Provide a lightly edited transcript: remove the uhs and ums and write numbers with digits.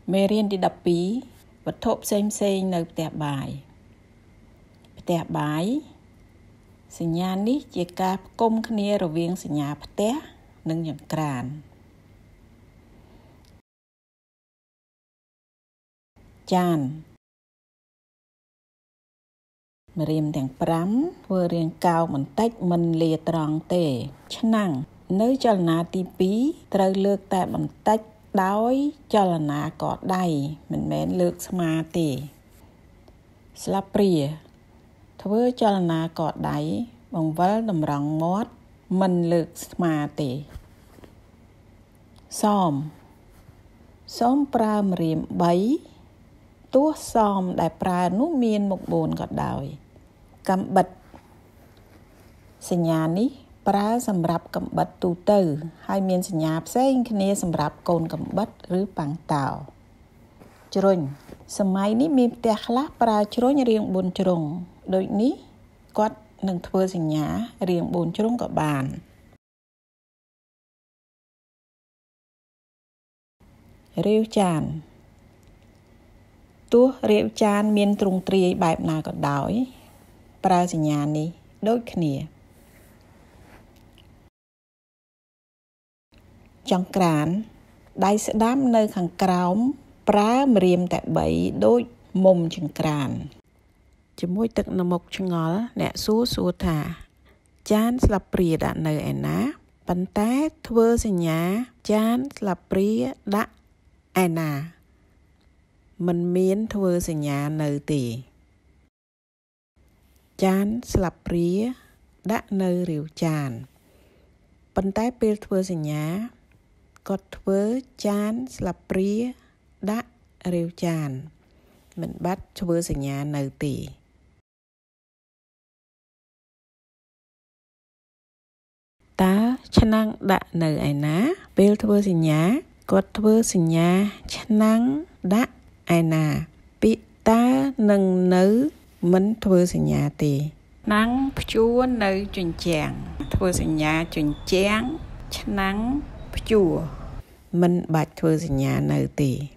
មេរៀនទី12វត្ថុផ្សេងនៅផ្ទះបាយសញ្ញានេះជាការផ្គុំគ្នារវាងសញ្ញាផ្ទះនិងចង្ក្រានចានមេរៀនទាំង5ធ្វើរាងកោងបន្តិចមិនលាត្រង់ទេឆ្នាំងនៅចលនាទី2ត្រូវលើកតែបន្តិចដោយចលនាកដៃមិនមែនលើកស្មាទេស្លាបព្រាធ្វើចលនាកដៃបង្វិលតម្រង់មាត់មិនលើកស្មាទេសមប្រើម្រាម3ទោះសមដែលប្រើនោះមានមុខ4ក៏ដោយកាំបិតសញ្ញានេះប្រើសម្រាប់កាំបិតទូទៅហើយមានសញ្ញាផ្សេងគ្នាសម្រាប់កូនកាំបិតឬប៉ាំងតោជ្រុញសម័យនេះមានផ្ទះខ្លះប្រើជ្រុញរាង4ជ្រុងដូចនេះគាត់នឹងធ្វើសញ្ញារាង4ជ្រុងក៏បានរាវចានទោះរាវចានមានទ្រង់ទ្រាយបែបណាក៏ដោយប្រើសញ្ញានេះដូចគ្នាចង្ក្រានដៃស្ដាំនៅខាងក្រោមប្រើម្រាមតែ3ដូចមុំចង្ក្រានជាមួយទឹកនៅមុខឆ្ងល់អ្នកសួរថាចានស្លាបព្រាដាក់នៅឯណាប៉ុន្តែធ្វើសញ្ញាចានស្លាបព្រាដាក់ឯណាមិនមានធ្វើសញ្ញានៅទេចានស្លាបព្រាដាក់នៅរាវចានប៉ុន្តែពេលធ្វើសញ្ញាគាត់ធ្វើចានស្លាបព្រាដាក់រាវចានមិនបាច់ធ្វើសញ្ញានៅទេតើឆ្នាំងដាក់នៅឯណាពេលធ្វើសញ្ញាគាត់ធ្វើសញ្ញាឆ្នាំងដាក់ឯណាពាក្យតើនឹងនៅមិនធ្វើសញ្ញាទេឆ្នាំងព្យួរនៅជញ្ជាំងធ្វើសញ្ញាជញ្ជាំងឆ្នាំងព្យួរមិនបាច់ធ្វើសញ្ញានៅទេ